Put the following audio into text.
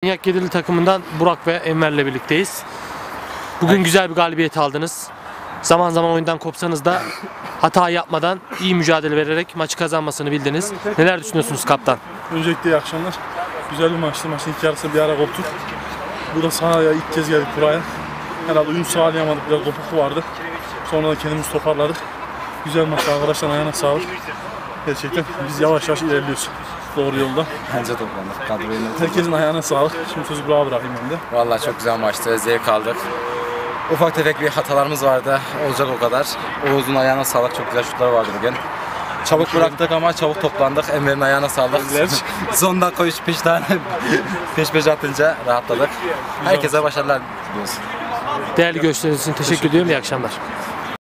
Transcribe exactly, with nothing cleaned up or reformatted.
Minyak Yedili takımından Burak ve Enver'le birlikteyiz. Bugün evet. Güzel bir galibiyet aldınız. Zaman zaman oyundan kopsanız da hata yapmadan iyi mücadele vererek maçı kazanmasını bildiniz. Neler düşünüyorsunuz kaptan? Öncelikle iyi akşamlar. Güzel bir maçtı. Maçın ilk yarısı bir ara koptuk. Burada sahaya ilk kez geldik buraya. Herhalde uyum sağlayamadık. Biraz kopukluk vardı. Sonra da kendimizi toparladık. Güzel maçtı. Arkadaşlar ayağına sağlık. Gerçekten biz yavaş yavaş ilerliyoruz. Doğru yolda. Bence toplandık. Kadroyu Herkesin ayağına sağlık. Şimdi sözü Burak'a bırakayım ben de. Vallahi çok güzel maçtı. Zevk aldık. Ufak tefek bir hatalarımız vardı. Olacak o kadar. Oğuz'un ayağına sağlık. Çok güzel şutlar vardı bugün. Çabuk bıraktık ama çabuk toplandık. Enver'in ayağına sağlık. Son dakika üç beş tane peş peşe atınca rahatladık. Herkese başarılar diliyoruz. Değerli görüşleriniz için teşekkür, teşekkür ediyorum. İyi akşamlar.